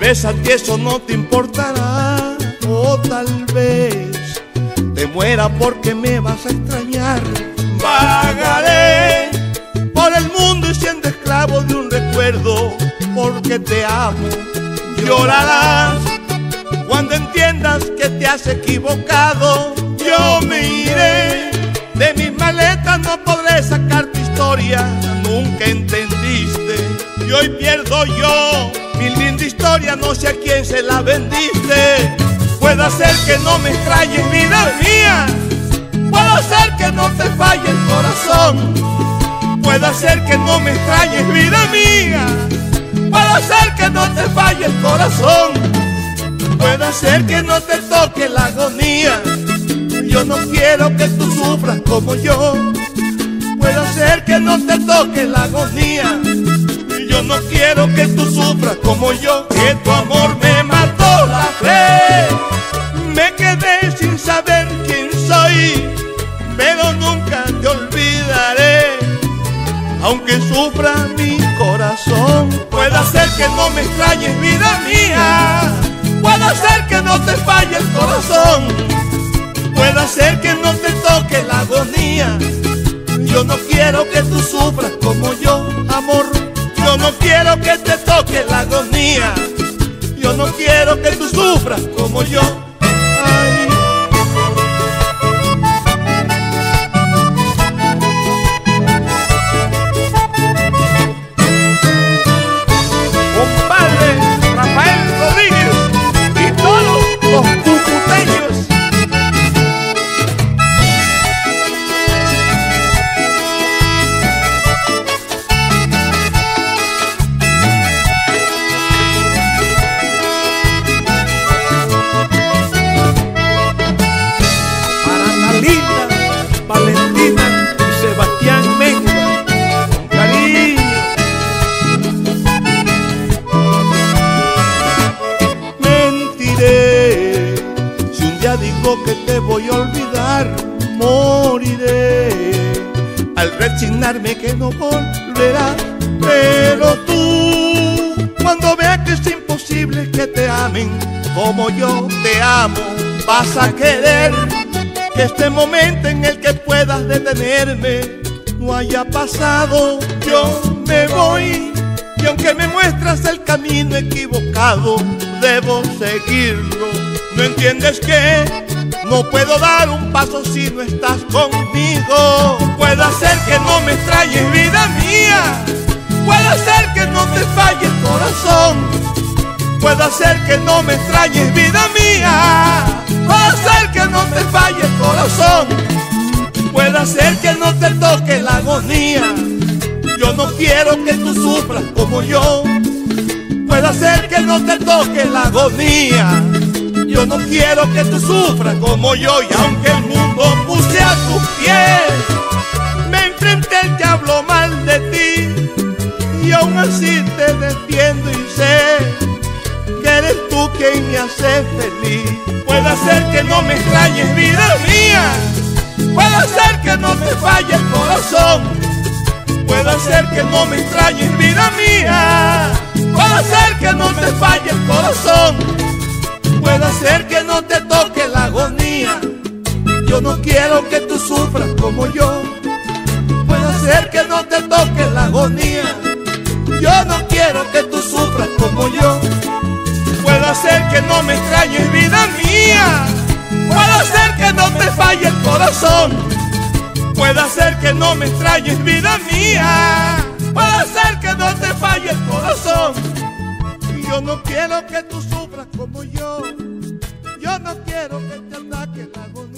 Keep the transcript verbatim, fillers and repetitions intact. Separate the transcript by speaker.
Speaker 1: vez a ti eso no te importará, o tal vez te muera porque me vas a extrañar. Vagaré por el mundo y siendo esclavo de un recuerdo, porque te amo. Llorarás cuando entiendas que te has equivocado. Yo me iré, de mis maletas no podré sacar tu historia, nunca entendiste. Y hoy pierdo yo mi linda historia, no sé a quién se la vendiste. Puede ser que no me extrañes, vida mía, puede ser que no te falle el corazón. Puede ser que no me extrañes, vida mía, puede ser que no te falle el corazón. Puede ser que no te toque la agonía, yo no quiero que tú sufras como yo. Puede ser que no te toque la agonía, yo no quiero que tú sufras como yo. Que tu amor me mató la fe, me quedé sin saber quién soy, pero nunca te olvidaré, aunque sufra mi corazón. Puede ser que no me extrañes, vida mía, puede ser que no te falle el corazón. Puede ser que no te toque la agonía, yo no quiero que tú sufras como yo, amor. Yo no quiero que te toque la agonía, yo no quiero que tú sufras como yo. Ay. Compadre Rafael Rodríguez y todos los cucuteños. Valentina y Sebastián Mejía, con cariño. Mentiré si un día digo que te voy a olvidar, moriré al resignarme que no volverás. Pero tú, cuando veas que es imposible que te amen como yo te amo, vas a querer que este momento en el que puedas detenerme no haya pasado. Yo me voy y aunque me muestras el camino equivocado, debo seguirlo. ¿No entiendes que no puedo dar un paso si no estás conmigo? Puede ser que no me extrañes, vida mía, puede ser que no te falle el corazón. Puede ser que no me extrañes, vida mía, puede ser que no te falle el corazón. Puede ser que no te toque la agonía, yo no quiero que tú sufras como yo. Puede ser que no te toque la agonía, yo no quiero que tú sufras como yo. Y aunque el mundo puse a tus pies, me enfrenté al que habló mal de ti, y aún así te defiendo y sé que eres tú quien me hace feliz. Puede ser que no me extrañes, vida mía, puede ser que no te falle el corazón. Puede ser que no me extrañes, vida mía, puede ser que no te falle el corazón. Puede ser que no te toque la agonía, yo no quiero que tú sufras como yo. Puede ser que no te toque la agonía, yo no quiero que tú sufras como yo. Puede ser que no me extrañes, vida mía, puede ser que no te falle el corazón. Puede ser que no me extrañes, vida mía, puede ser que no te falle el corazón. Y yo no quiero que tú sufras como yo, yo no quiero que te ataque la agonía.